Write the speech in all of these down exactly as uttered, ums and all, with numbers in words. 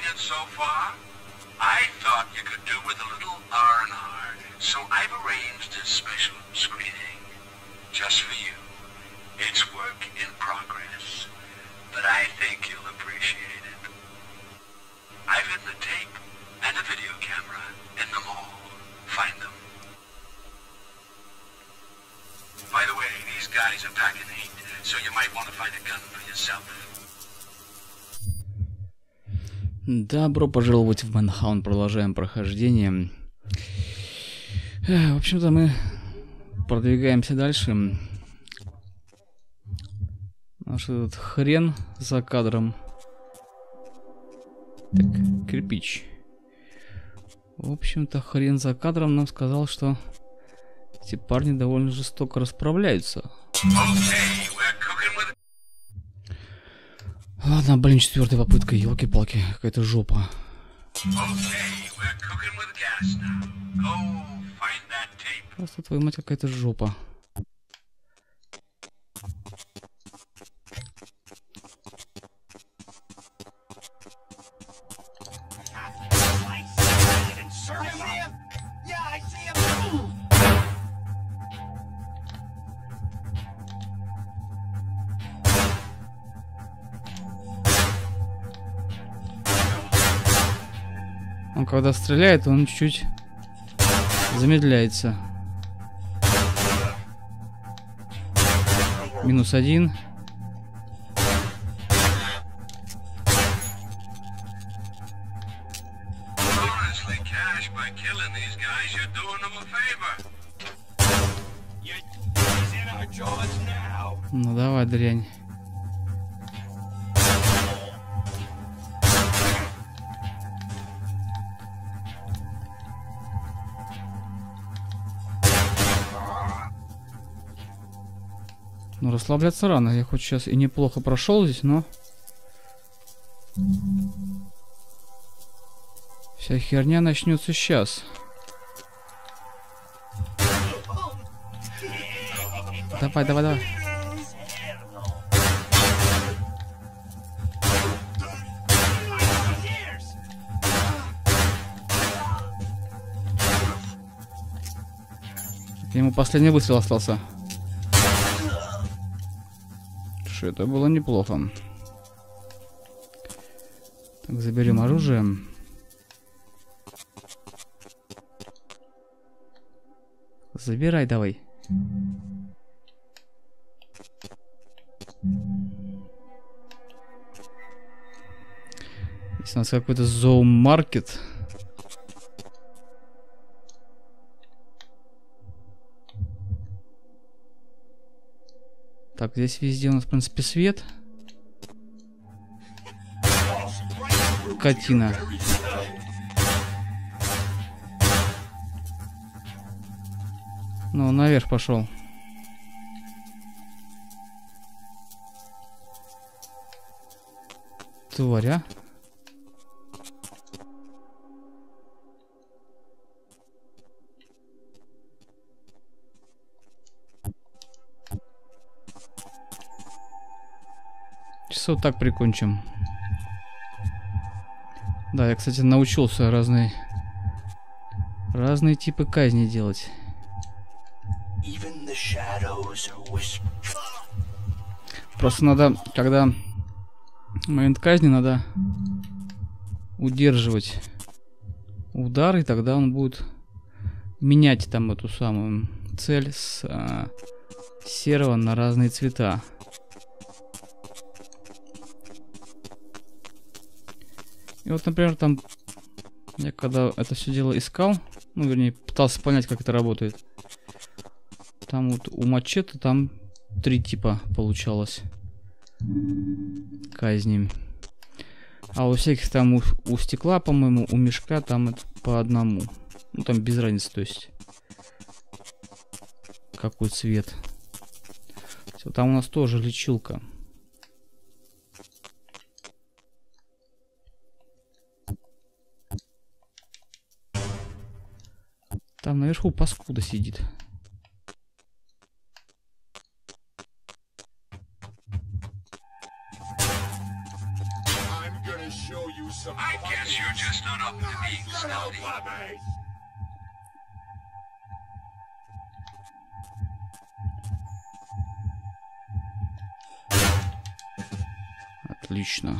it so far? I thought you could do with a little R and R, so I've arranged a special screening just for you. It's work in progress, but I think you'll appreciate it. I've hidden a tape and a video camera in the mall. Find them. By the way, these guys are packing heat, so you might want to find a gun for yourself. Добро пожаловать в Manhunt. Продолжаем прохождение. В общем-то, мы продвигаемся дальше. Наш этот хрен за кадром. Так, кирпич. В общем-то, хрен за кадром нам сказал, что эти парни довольно жестоко расправляются. Ладно, блин, четвертая попытка, елки-палки, какая-то жопа. Просто твою мать, какая-то жопа. Он когда стреляет, он чуть-чуть замедляется. Минус один. Ну давай, дрянь. Ну, расслабляться рано. Я хоть сейчас и неплохо прошел здесь, но вся херня начнется сейчас. Давай, давай, давай. Ему последний выстрел остался. Что это было неплохо. Так, заберем оружие. Забирай давай. Здесь у нас какой-то зоомаркет. Так, здесь везде у нас, в принципе, свет. Скотина. Ну, наверх пошел. Тварь, а? Сейчас вот так прикончим. Да, я, кстати, научился разные разные типы казни делать. Просто надо, когда момент казни, надо удерживать удар, и тогда он будет менять там эту самую цель с а, серого на разные цвета. И вот, например, там я когда это все дело искал, ну, вернее, пытался понять, как это работает. Там вот у мачете там три типа получалось казни. А у всяких там у, у стекла, по-моему, у мешка там это по одному. Ну, там без разницы, то есть какой цвет. Все, там у нас тоже лечилка. Там наверху паскуда сидит. I guess you're just not up to being stealthy. Отлично.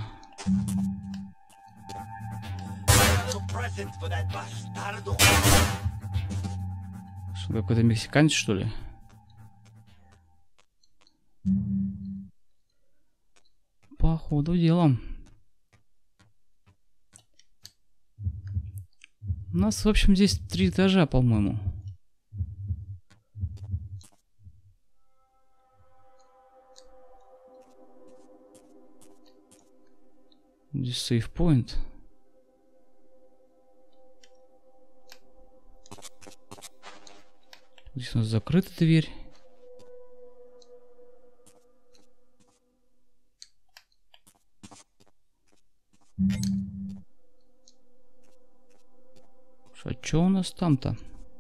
Что, какой-то мексиканец, что ли? По ходу дела. У нас, в общем, здесь три этажа, по-моему. Здесь сейф-поинт. Здесь у нас закрыта дверь. А что у нас там-то?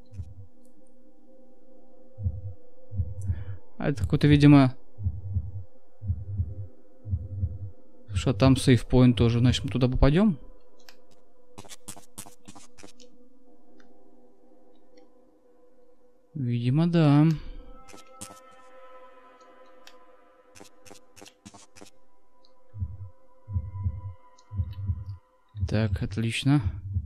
А это какой-то, видимо... Что там сейф-поинт тоже. Значит, мы туда попадем? Видимо, да. Так, отлично.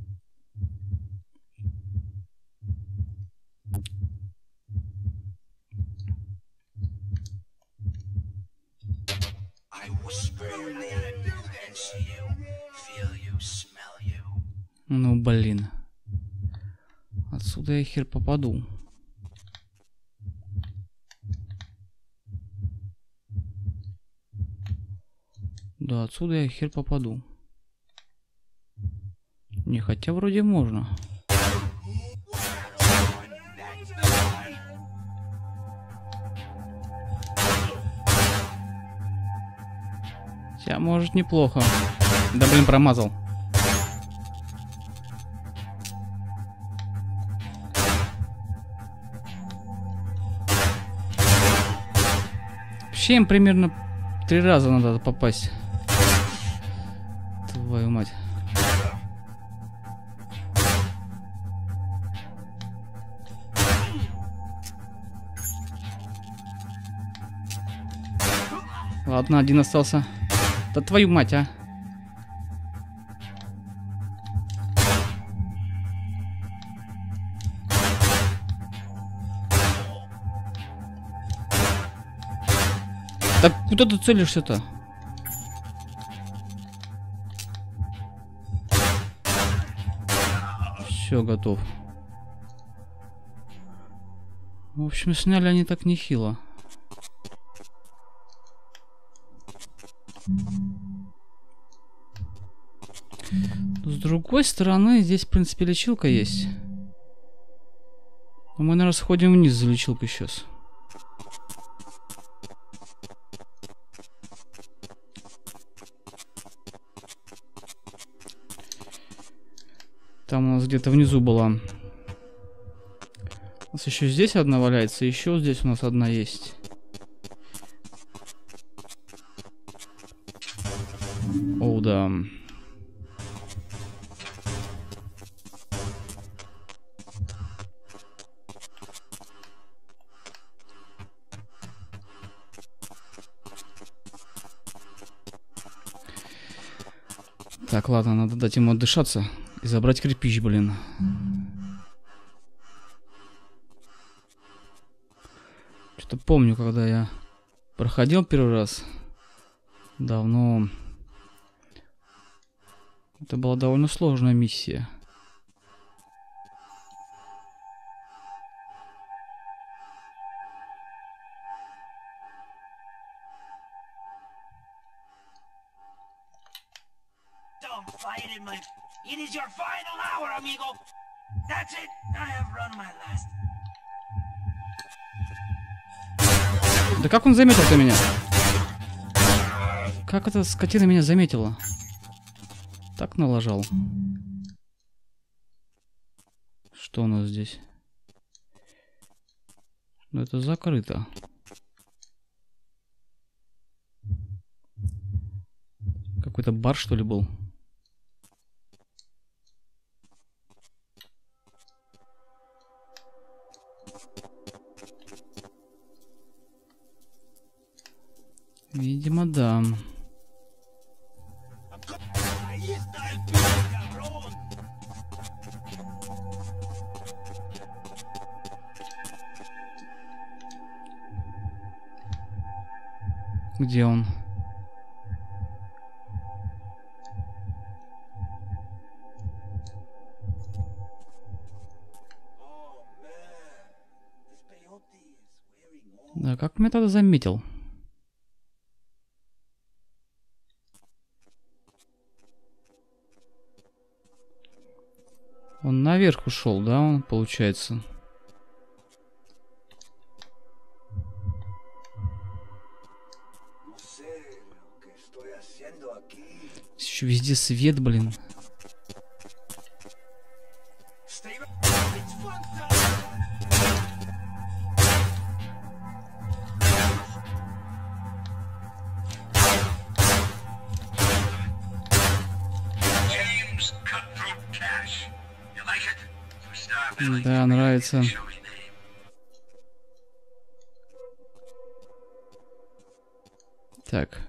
Ну, блин. Отсюда я хер попаду. Да, отсюда я хер попаду. Не, хотя вроде можно. Хотя, может, неплохо. Да, блин, промазал. Вообще им примерно три раза надо попасть. Твою мать. Ладно, один остался. Да твою мать, а. Так куда ты целишься-то? Все, готов. В общем, сняли они так нехило. С другой стороны, здесь, в принципе, лечилка есть. Но мы, наверное, сходим вниз за лечилкой сейчас. Там у нас где-то внизу была. У нас еще здесь одна валяется, еще здесь у нас одна есть. О, да. Так, ладно, надо дать ему отдышаться и забрать кирпич, блин. Что-то помню, когда я проходил первый раз. Давно. Это была довольно сложная миссия. It is your final hour, amigo. That's it. I have run my last. Да как он заметил-то меня? Как эта скотина меня заметила? Так налажал. Что у нас здесь? Ну это закрыто. Какой-то бар, что ли, был? Видимо, да. Ahí está el pinche cabrón. Где он? Oh man, this peyote is wearing off. Да, как меня тогда заметил? Он наверх ушел, да, он, получается. No sé lo que estoy haciendo aquí. Еще везде свет, блин. Stay right. It's fun time. James Cutthroat Cash. You like it? For star billing, Да, нравится. show me name. Так.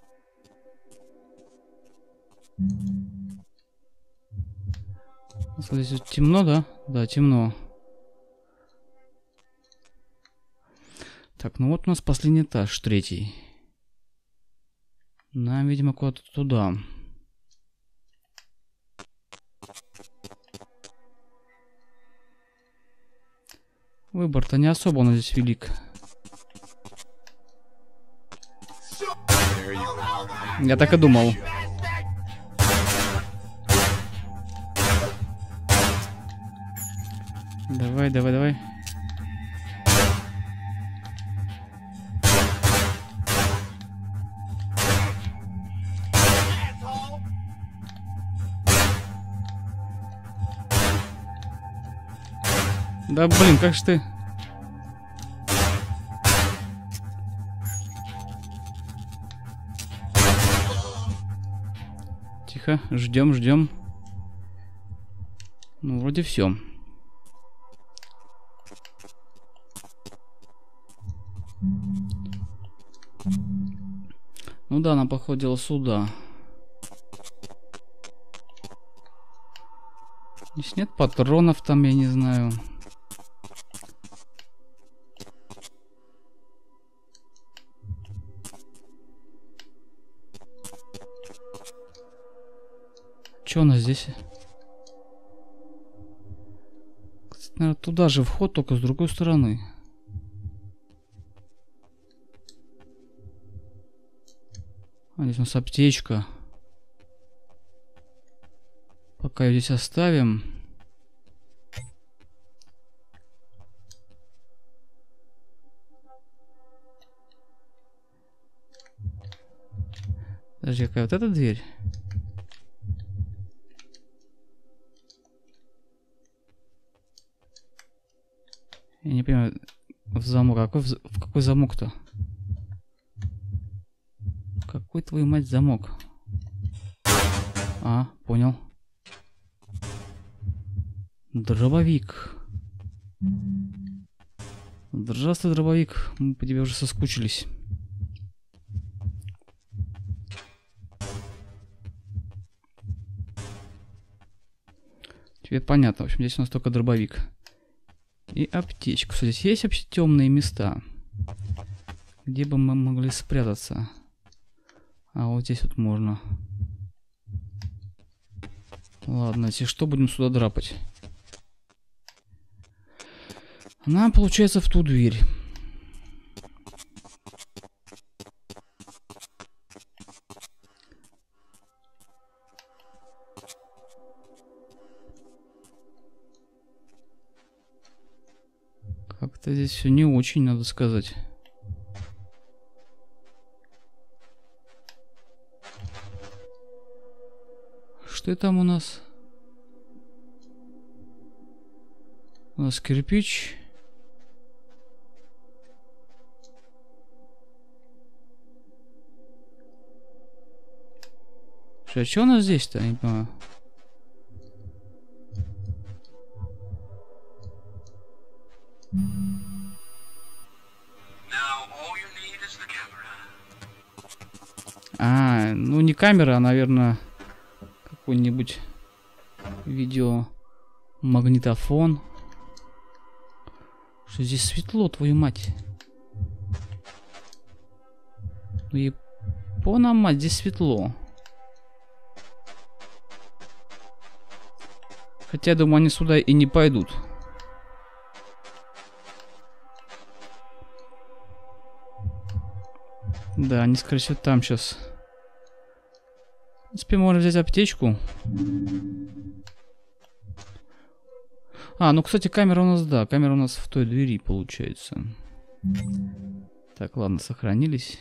Здесь вот темно, да? Да, темно. Так, ну вот у нас последний этаж, третий. Нам, видимо, куда-то туда. Выбор-то не особо он здесь велик. Я так и думал. Давай, давай, давай. Да блин, как ж ты? Тихо, ждем, ждем. Ну, вроде все. Ну да, она походила сюда. Здесь нет патронов там, я не знаю. Че у нас здесь? Кстати, наверное, туда же вход, только с другой стороны. А здесь у нас аптечка. Пока ее здесь оставим. Подожди, какая вот эта дверь? Я не понимаю, в замок. А какой, в, в какой замок-то? Какой, твою мать, замок? А, понял. Дробовик. Здравствуй, дробовик. Мы по тебе уже соскучились. Теперь понятно. В общем, здесь у нас только дробовик. И аптечка. Кстати, здесь есть вообще темные места, где бы мы могли спрятаться. А вот здесь вот можно. Ладно, если что, будем сюда драпать. Нам, получается, в ту дверь. Как-то здесь все не очень, надо сказать. Что там у нас? У нас кирпич. Что, а что у нас здесь-то? Я не понимаю. Now all you need is the camera. А, ну не камера, а, наверное, какой-нибудь видеомагнитофон. Что здесь светло, твою мать. Ну и пона мать, здесь светло. Хотя, я думаю, они сюда и не пойдут. Да, они, скорее всего, там сейчас. В принципе, можно взять аптечку. А, ну, кстати, камера у нас, да, камера у нас в той двери, получается. Так, ладно, сохранились.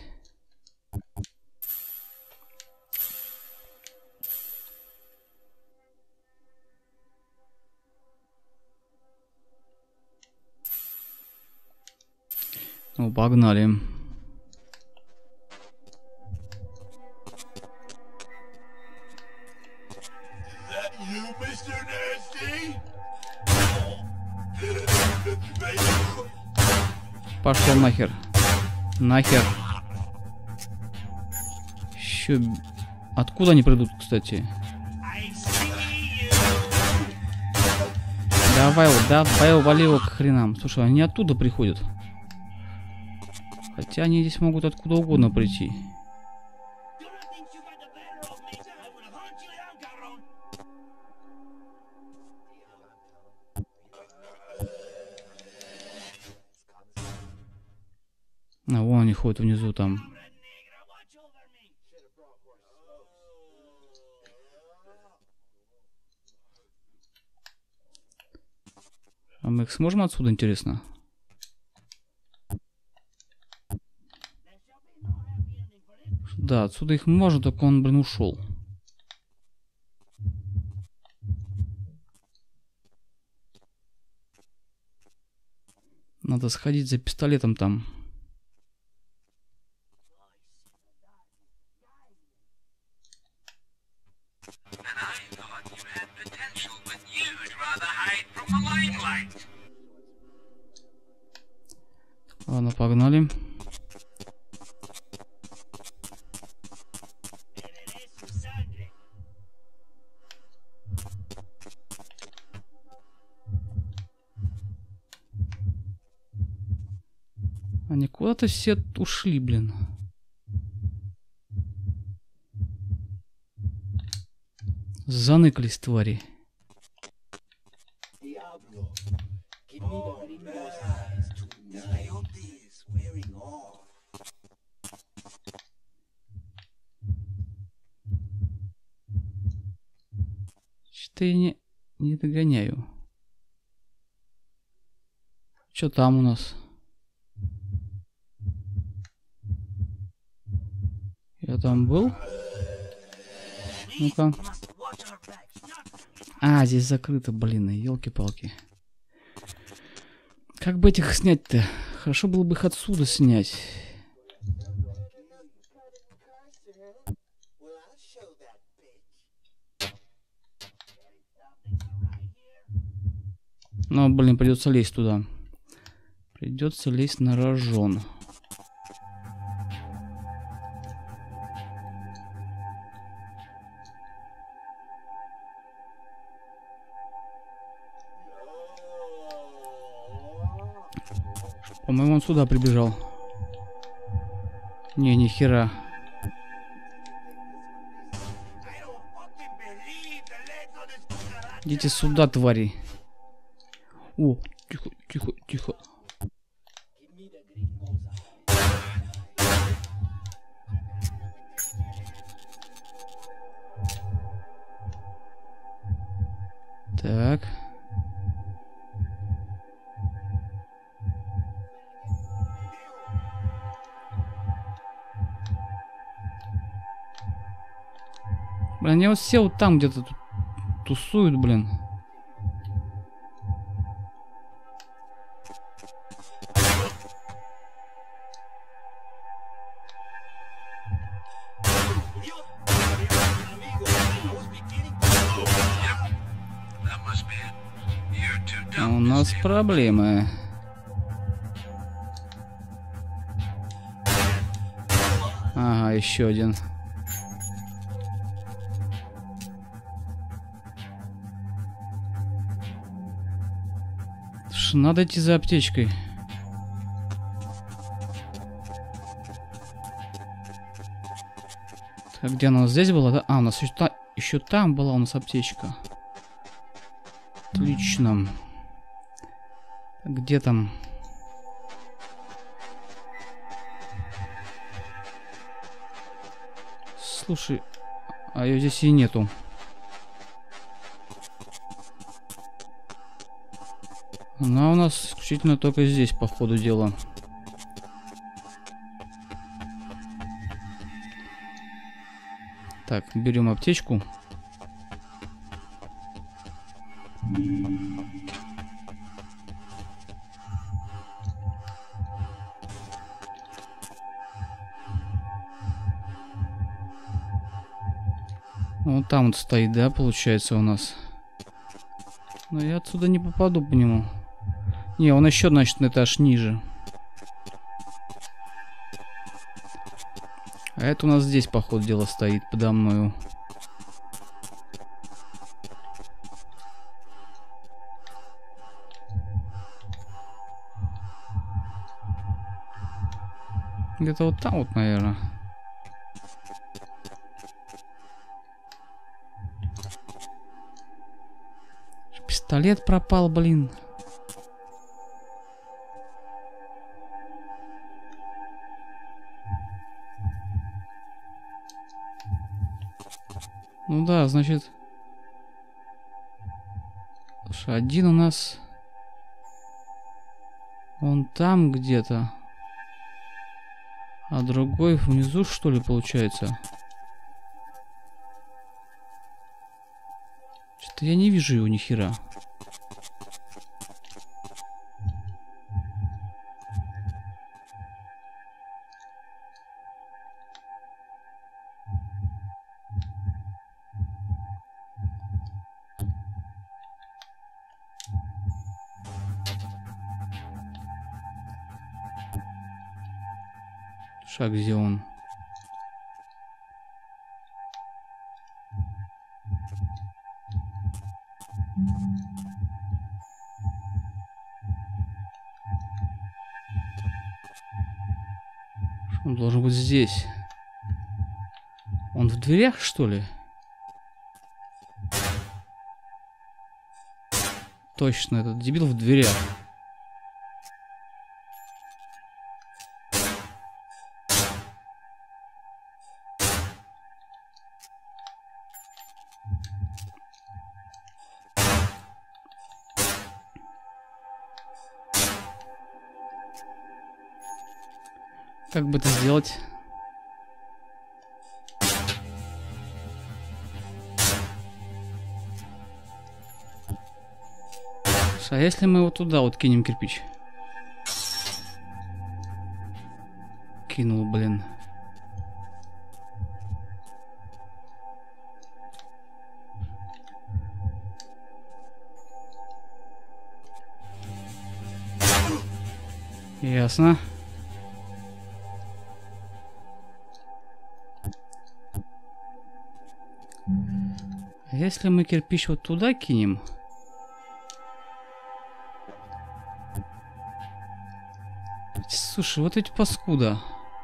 Ну, погнали. Пошел нахер. Нахер. Еще... Откуда они придут, кстати? Давай, давай, ували его к хренам. Слушай, они оттуда приходят. Хотя они здесь могут откуда угодно прийти. А вон они ходят внизу там. А мы их сможем отсюда, интересно? Да, отсюда их можно, только он, блин, ушел. Надо сходить за пистолетом там. Ладно, погнали. Они куда-то все ушли, блин. Заныкались, твари. Что-то я не, не догоняю. Что там у нас? Я там был? Ну-ка. А, здесь закрыто, блин, елки-палки. Как бы этих снять-то? Хорошо было бы их отсюда снять. Ну, блин, придется лезть туда. Придется лезть на рожон. По-моему, он сюда прибежал. Не, ни хера. Идите сюда, твари. О, тихо, тихо, тихо. Так. Блин, они вот все вот там где-то тусуют, блин. У нас проблемы. Ага, еще один. Слушай, надо идти за аптечкой. Так, где она у нас здесь была, да? А, у нас еще, та... еще там была у нас аптечка. Отлично. Где там? Слушай, а ее здесь и нету. Она у нас исключительно только здесь, по ходу дела. Так, берем аптечку. Вот там вот стоит, да, получается у нас. Но я отсюда не попаду по нему. Не, он еще, значит, на этаж ниже. А это у нас здесь, по ходу дела, стоит подо мною. Где-то вот там вот, наверное. Пистолет пропал, блин. Ну да, значит... Слушай, один у нас... Он там где-то. А другой внизу, что ли, получается? Что-то я не вижу его ни хера. Шаг, где он? Он должен быть здесь. Он в дверях, что ли? Точно, этот дебил в дверях. Как бы это сделать? А если мы вот туда вот кинем кирпич? Кинул, блин. Ясно. Если мы кирпич вот туда кинем... Слушай, вот эти паскуда.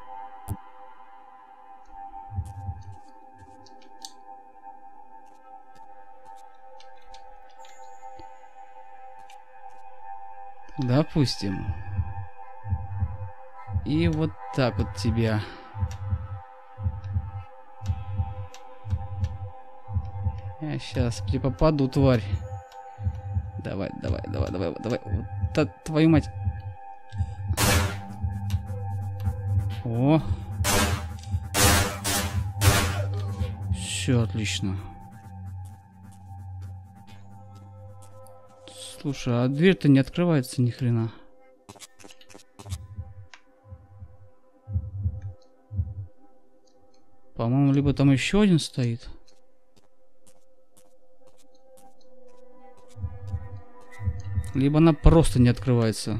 Допустим. И вот так вот тебя. Я сейчас тебе попаду, тварь. Давай, давай, давай, давай, давай. Вот та, твою мать. О. Все отлично. Слушай, а дверь-то не открывается ни хрена. По-моему, либо там еще один стоит. Либо она просто не открывается.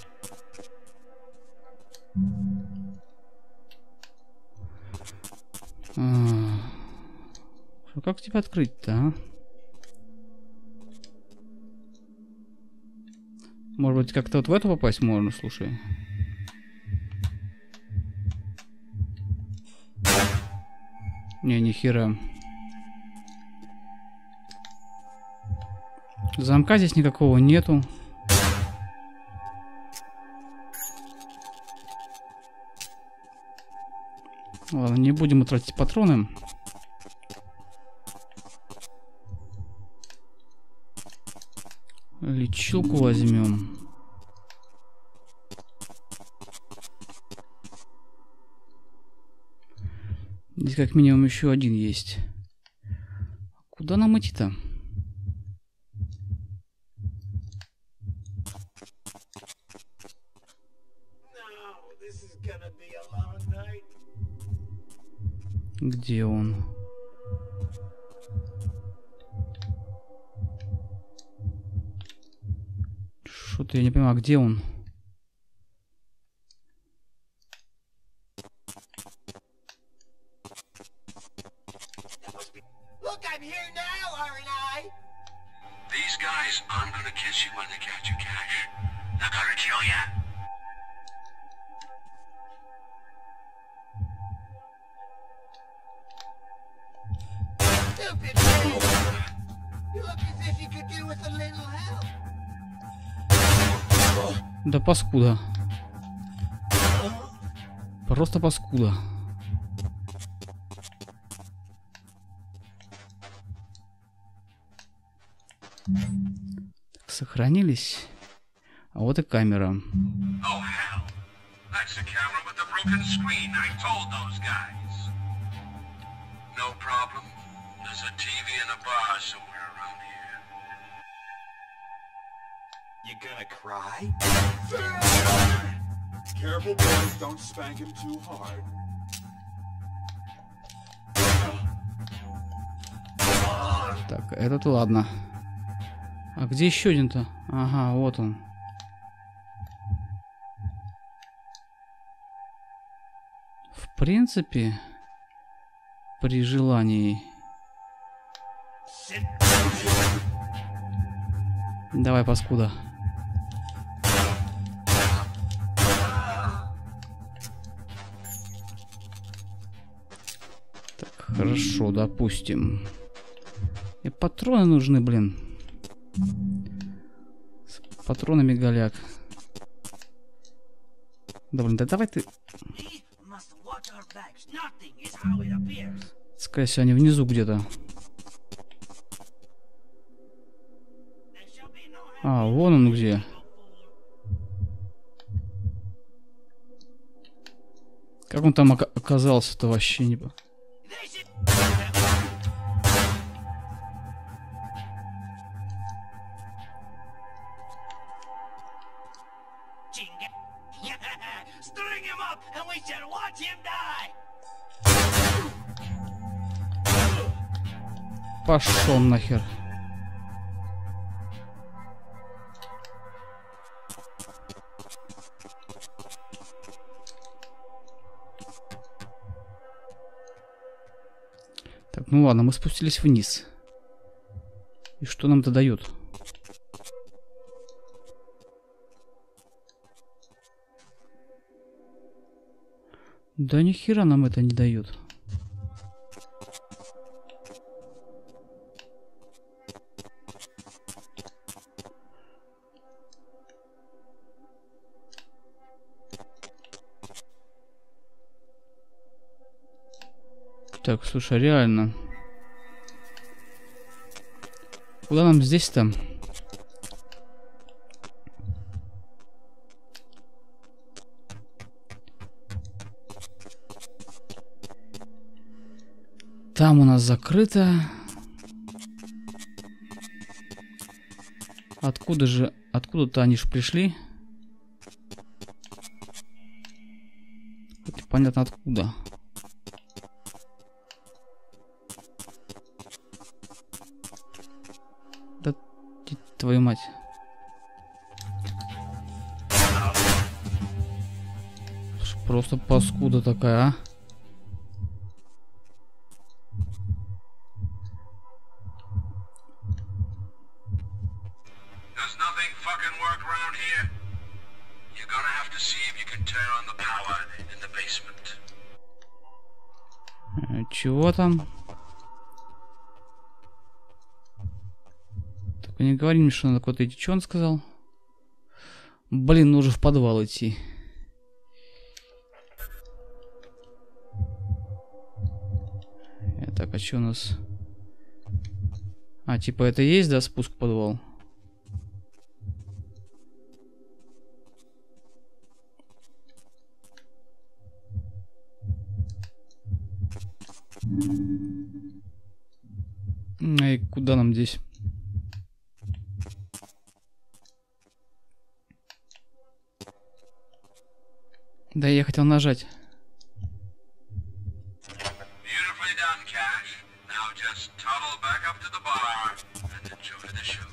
А, как тебя открыть-то, а? Может быть, как-то вот в эту попасть можно, слушай. Не, ни хера. Замка здесь никакого нету. Ладно, не будем тратить патроны. Лечилку возьмем. Здесь как минимум еще один есть. Куда нам идти-то? Где он? Что-то я не понимаю, где он? Look, I'm here now, aren't I? These guys aren't gonna kiss you when they catch you, Cash. They're gonna kill ya. Stupid man! You look as if you could do with a little help. Да паскуда. Просто паскуда. Так, сохранились. А вот и камера. Oh, hell. That's the camera with the broken screen. I told those guys. No problem. There's a T V in a bar somewhere around here. You gonna cry? Careful, boys, don't spank him too hard. Так, этот ладно. А где еще один-то? Ага, вот он. В принципе, при желании. Давай, паскуда. Так, хорошо, допустим. И патроны нужны, блин. С патронами голяк. Да, блин, да давай ты... We must watch our backs. Nothing is how it appears. Скорее всего, они внизу где-то. There shall be no А, вон он где. Как он там ока- оказался-то вообще не... по- They should... Chinga. String him up and we shall watch him die. Пошел нахер. Так, ну ладно, мы спустились вниз. И что нам это дает? Да ни хера нам это не дает. Так, слушай, реально. Куда нам здесь-то? Там у нас закрыто. Откуда же... Откуда-то они ж пришли? Хоть понятно откуда. Да ты, твою мать. Просто паскуда такая, а? Does nothing fucking work around here? Чего там? Только не говори мне, что надо куда-то идти. Что он сказал? Блин, нужно в подвал идти. Так, а что у нас? А, типа это есть, да, спуск в подвал? Эй, куда нам здесь? Да, я хотел нажать. Beautifully done, Cash. Now just toddle back up to the bar and enjoy the show.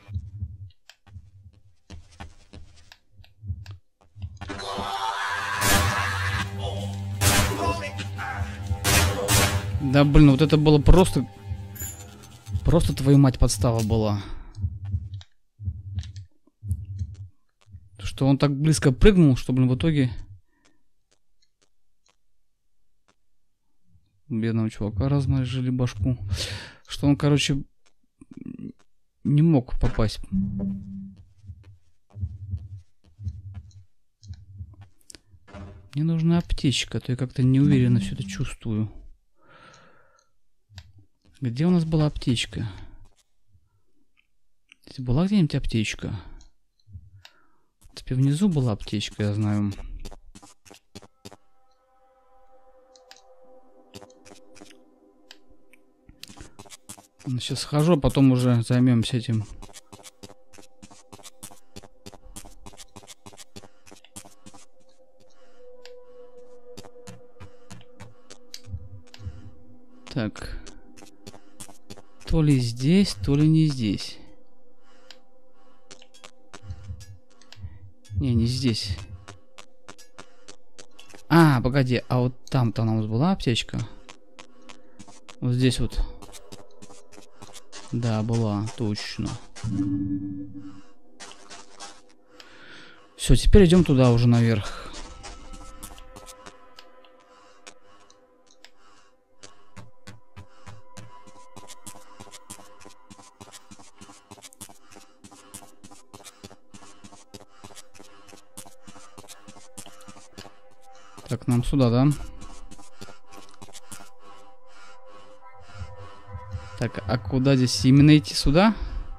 Да, блин, вот это было просто... Просто твою мать подстава была. Что он так близко прыгнул, что, блин, в итоге... Бедного чувака размажили башку. Что он, короче, не мог попасть. Мне нужна аптечка, а то я как-то неуверенно все это чувствую. Где у нас была аптечка? Здесь была где-нибудь аптечка? Теперь внизу была аптечка, я знаю. Сейчас схожу, а потом уже займемся этим. Так. То ли здесь, то ли не здесь. Не, не здесь. А, погоди, а вот там-то у нас была аптечка? Вот здесь вот. Да, была, точно. Все, теперь идем туда уже наверх. Так, нам сюда, да? Так, а куда здесь? Именно идти сюда?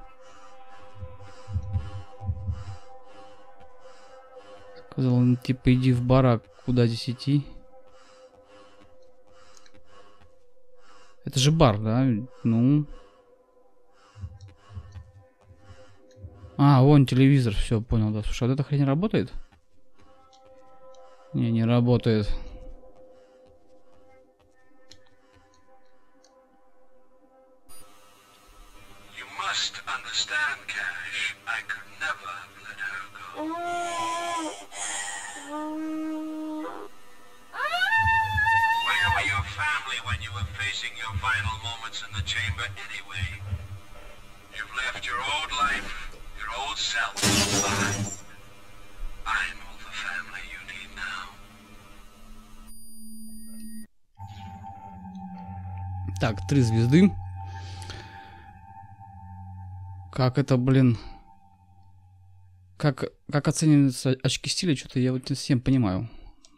Сказал он, типа, иди в барак. Куда здесь идти? Это же бар, да? Ну. А, вон телевизор. Все, понял, да. Слушай, а вот эта хрень работает? Не, не работает. Must understand, Cash. I could never have let her go. Where were your family when you were facing your final moments in the chamber anyway? You've left your old life, your old self behind. I'm all the family you need now. Так, три звезды. Как это, блин... Как, как оцениваются очки стиля, что-то я вот не совсем понимаю.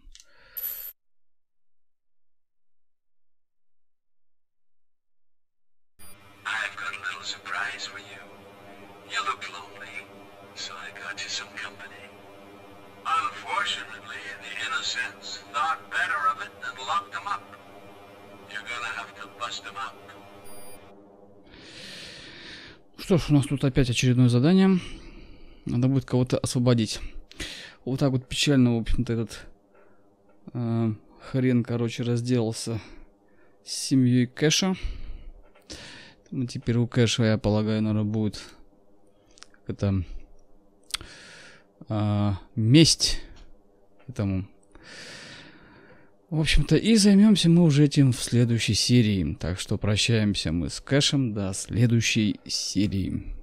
I've got a little surprise for you. You look lonely, so I got you some company. Unfortunately, the innocents thought better of it and locked them up. You're gonna have to bust them up. Что ж, у нас тут опять очередное задание. Надо будет кого-то освободить. Вот так вот печально, в общем-то, этот э, хрен, короче, разделался с семьей Кэша. Ну, теперь у Кэша, я полагаю, наверное, будет это э, месть этому. В общем-то, и займемся мы уже этим в следующей серии. Так что прощаемся мы с Кэшем до следующей серии.